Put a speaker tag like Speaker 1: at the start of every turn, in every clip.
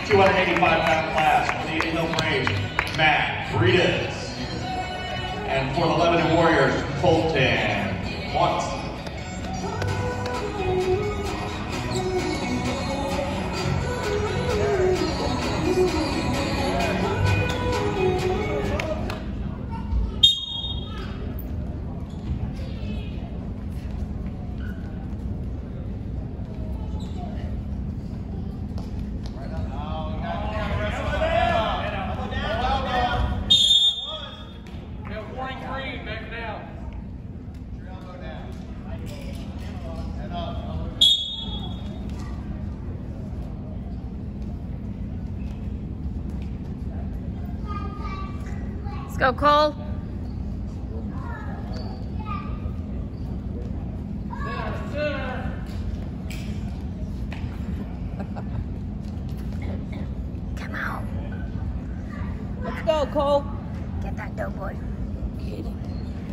Speaker 1: 285-pound class, Canadian Hill Range, Matt Freitas. And for the Lebanon Warriors, Colton Watson.
Speaker 2: Let's go, Cole. Come on.
Speaker 3: Let's go, Cole.
Speaker 2: Get that dough, boy.
Speaker 3: Get it.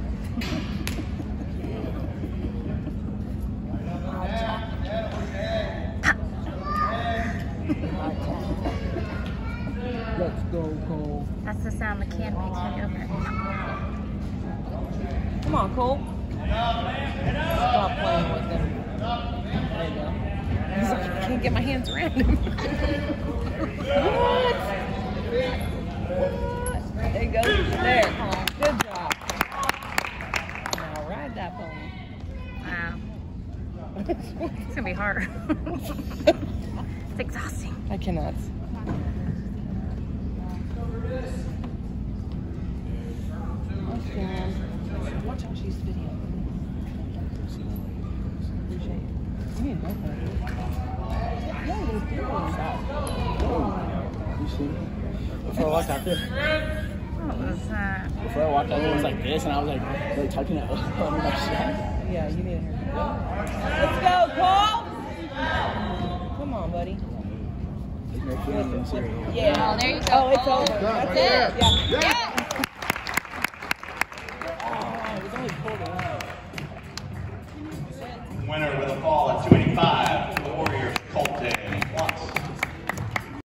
Speaker 3: Let's go, Cole.
Speaker 2: That's the sound the can makes when you open it.
Speaker 3: Come on, Cole. Stop playing with him. There you go. He's like, I can't get my hands around him. What? There you go. There. Good job. Now ride that pony.
Speaker 2: Wow. It's gonna be hard. It's exhausting.
Speaker 3: I cannot. Watch how she's video. Appreciate it. You need to know that. Yeah, it was beautiful.
Speaker 4: You see me? Before I walked out there.
Speaker 2: What was that?
Speaker 4: Before I walked out there, it was like this, and I was like tucking it under my shirt.
Speaker 3: Yeah, you need a haircut. Let's go, Cole! Come on, buddy.
Speaker 4: There's no feeling in serious.
Speaker 3: Yeah.
Speaker 2: Oh, there you go.
Speaker 3: Oh, it's over. That's it. Yeah.
Speaker 2: Yeah.